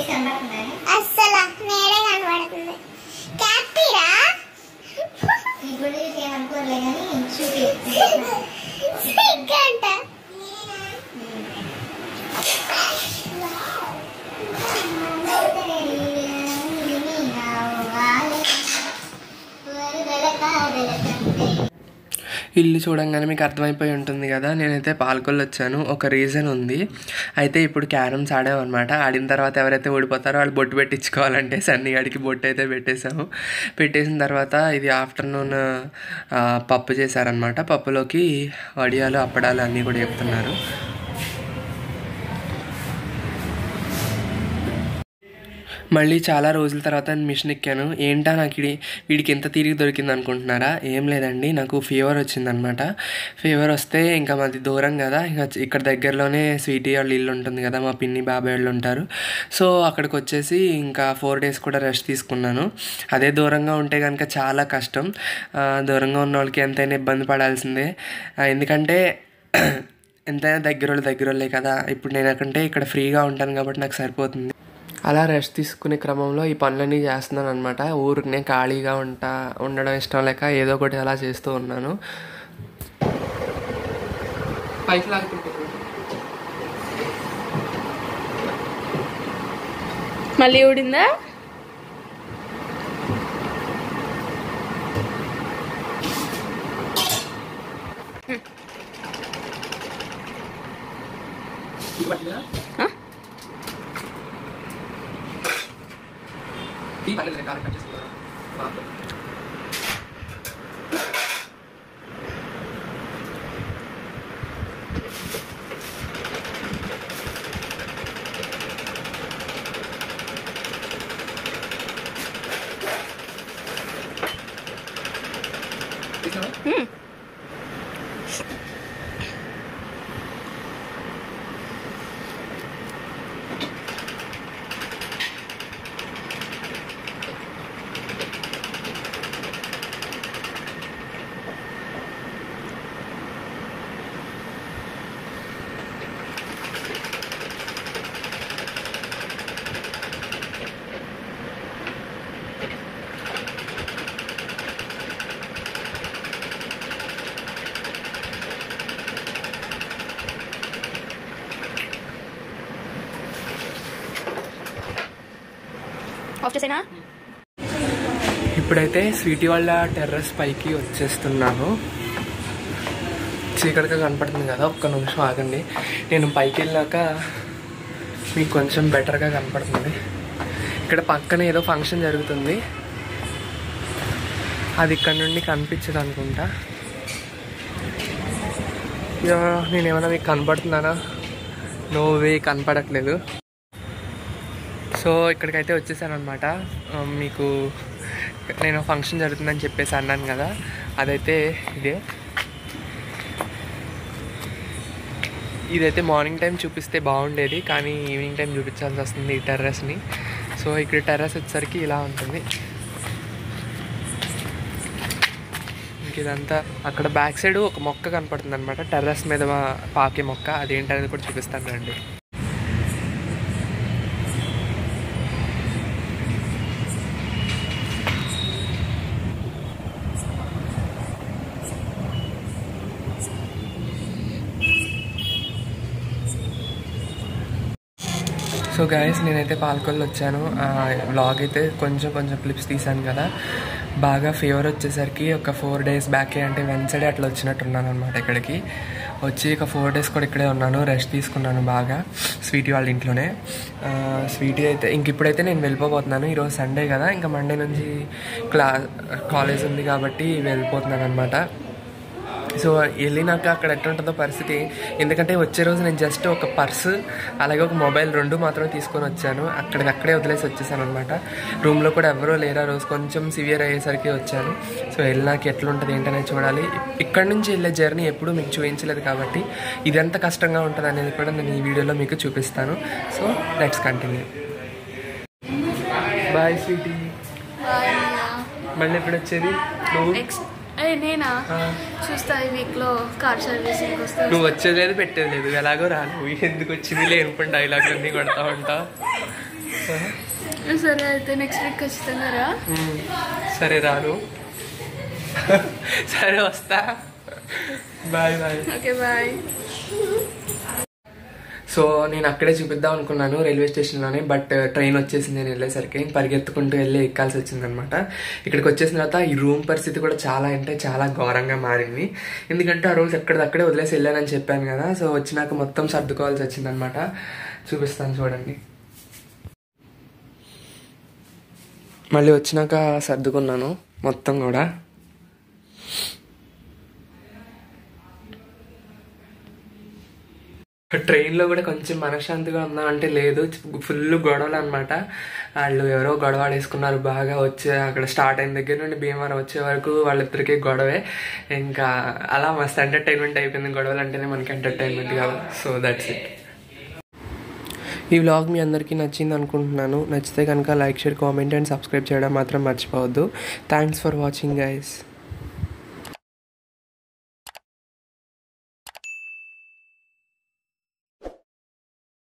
అస్సలు నేడే కనబడుతుంది క్యాప్టీరా ఇప్పుడు ఏమనుకోలే కానీ సిగ్గంట ఇల్లు చూడంగానే మీకు అర్థమైపోయి ఉంటుంది కదా, నేనైతే పాల్కొల్లు వచ్చాను. ఒక రీజన్ ఉంది. అయితే ఇప్పుడు క్యారమ్స్ ఆడామన్నమాట. ఆడిన తర్వాత ఎవరైతే ఓడిపోతారో వాళ్ళు బొట్టు పెట్టించుకోవాలంటే సన్నిగాడికి బొట్టు అయితే పెట్టేసాము. పెట్టేసిన తర్వాత ఇది ఆఫ్టర్నూన్ పప్పు చేశారనమాట. పప్పులోకి వడియాలు అప్పడాలు అన్నీ కూడా చెప్తున్నారు. మళ్ళీ చాలా రోజుల తర్వాత మిషన్ ఎక్కాను. ఏంటా నాకు వీడికి ఎంత తిరిగి దొరికింది అనుకుంటున్నారా? ఏం లేదండి, నాకు ఫీవర్ వచ్చిందనమాట. ఫీవర్ వస్తే ఇంకా మాది దూరం కదా, ఇంకా ఇక్కడ దగ్గరలోనే స్వీటీ వాళ్ళ ఇల్లు ఉంటుంది కదా, మా పిన్ని బాబాయ్ వాళ్ళు ఉంటారు. సో అక్కడికి వచ్చేసి ఇంకా 4 days కూడా రెస్ట్ తీసుకున్నాను. అదే దూరంగా ఉంటే కనుక చాలా కష్టం. దూరంగా ఉన్న వాళ్ళకి ఎంతైనా ఇబ్బంది పడాల్సిందే. ఎందుకంటే ఎంతైనా దగ్గరోళ్ళే కదా. ఇప్పుడు నేను అక్కడంటే ఇక్కడ ఫ్రీగా ఉంటాను కాబట్టి నాకు సరిపోతుంది. అలా రెస్ట్ తీసుకునే క్రమంలో ఈ పనులన్నీ చేస్తున్నాను అనమాట. ఊరికనే ఖాళీగా ఉండడం ఇష్టం లేక ఏదో ఒకటి అలా చేస్తూ ఉన్నాను. పైకి లాగుతుంటే మళ్ళీ ఊడిందా? ఇప్పుడైతే స్వీటీ వాళ్ళ టెర్రస్ పైకి వచ్చేస్తున్నాను. చీకటిగా కనపడుతుంది కదా, ఒక్క నిమిషం ఆగండి. నేను పైకి వెళ్ళాక మీకు కొంచెం బెటర్గా కనపడుతుంది. ఇక్కడ పక్కన ఏదో ఫంక్షన్ జరుగుతుంది, అది ఇక్కడ నుండి కనిపించదు అనుకుంటా. నేనేమన్నా మీకు కనపడుతున్నానా? నో వే, కనపడట్లేదు. సో ఇక్కడికైతే వచ్చేసాను అనమాట. మీకు నేను ఫంక్షన్ జరుగుతుందని చెప్పేసి అన్నాను కదా, అదైతే ఇదైతే మార్నింగ్ టైం చూపిస్తే బాగుండేది, కానీ ఈవినింగ్ టైం చూపించాల్సి వస్తుంది ఈ టెర్రస్ని. సో ఇక్కడ టెర్రస్ వచ్చేసరికి ఇలా ఉంటుంది. ఇంక ఇదంతా అక్కడ బ్యాక్ సైడ్ ఒక మొక్క కనపడుతుంది అనమాట, టెర్రస్ మీద పాకే మొక్క. అదేంటనేది కూడా చూపిస్తాను రండి. సో గైస్, నేనైతే పాల్కొల్లు వచ్చాను. వ్లాగ్ అయితే కొంచెం క్లిప్స్ తీసాను కదా. బాగా ఫీవర్ వచ్చేసరికి ఒక 4 days బ్యాకే, అంటే వెన్స్డే అట్లా వచ్చినట్టున్నాను అనమాట. ఇక్కడికి వచ్చి ఒక 4 days కూడా ఇక్కడే ఉన్నాను, రెస్ట్ తీసుకున్నాను బాగా స్వీటీ వాళ్ళ ఇంట్లోనే. స్వీటీ అయితే ఇప్పుడైతే నేను వెళ్ళిపోతున్నాను. ఈరోజు సండే కదా, ఇంకా మండే నుంచి కాలేజ్ ఉంది కాబట్టి వెళ్ళిపోతున్నాను అనమాట. సో వెళ్ళినాక అక్కడ ఎట్లుంటుందో పరిస్థితి, ఎందుకంటే వచ్చే రోజు నేను జస్ట్ ఒక పర్సు అలాగే ఒక మొబైల్ 2 మాత్రమే తీసుకొని వచ్చాను. అక్కడే వదిలేసి వచ్చేసాను అనమాట. రూమ్లో కూడా ఎవరూ లేరు. ఆ రోజు కొంచెం సివియర్ అయ్యేసరికి వచ్చాను. సో వెళ్ళినాక ఎట్లుంటుంది ఏంటనేది చూడాలి. ఇక్కడి నుంచి వెళ్ళే జర్నీ ఎప్పుడు మీకు చూపించలేదు కాబట్టి ఇది ఎంత కష్టంగా ఉంటుంది అనేది కూడా నేను ఈ వీడియోలో మీకు చూపిస్తాను. So let's continue. Bye sweety. మళ్ళీ ఎప్పుడు వచ్చేది నువ్వు? నేనా చూస్తా, ఈ వీక్లో కార్ సర్వీసింగ్ వస్తా. నువ్వు వచ్చేది లేదు పెట్టేది లేదు, ఎలాగో రాను. ఎందుకు వచ్చింది లేనుకుని డైలాగులు అన్నీ కొడతా ఉంటా. సరే అయితే నెక్స్ట్ వీక్ ఖచ్చితంగా రా. సరే రాను. సరే వస్తా. Bye bye. Okay bye. So నేను అక్కడే చూపిద్దాం అనుకున్నాను రైల్వే స్టేషన్లోనే, బట్ ట్రైన్ వచ్చేసింది. నేను వెళ్ళేసరికి పరిగెత్తుకుంటూ వెళ్ళి ఎక్కాల్సి వచ్చిందనమాట. ఇక్కడికి వచ్చేసిన తర్వాత ఈ రూమ్ పరిస్థితి కూడా చాలా అంటే చాలా ఘోరంగా మారింది. ఎందుకంటే ఆ రోజు ఎక్కడిదక్కడే వదిలేసి వెళ్ళానని చెప్పాను కదా. సో వచ్చినాక మొత్తం సర్దుకోవాల్సి వచ్చిందనమాట. చూపిస్తాను చూడండి. మళ్ళీ వచ్చినాక సర్దుకున్నాను మొత్తం కూడా. ట్రైన్లో కూడా కొంచెం మనశ్శాంతిగా ఉందా అంటే లేదు, ఫుల్ గొడవలు అనమాట. వాళ్ళు ఎవరో గొడవ వేసుకున్నారు బాగా. వచ్చే అక్కడ స్టార్ట్ అయిన దగ్గర నుండి భీమవరం వచ్చే వరకు వాళ్ళిద్దరికీ గొడవే. ఇంకా అలా మస్తు ఎంటర్టైన్మెంట్ అయిపోయింది. గొడవలు అంటేనే మనకి ఎంటర్టైన్మెంట్ కాదు. So that's it. ఈ వ్లాగ్ మీ అందరికీ నచ్చింది అనుకుంటున్నాను. నచ్చితే కనుక like, share, comment and subscribe చేయడం మాత్రం మర్చిపోవద్దు. Thanks for watching guys.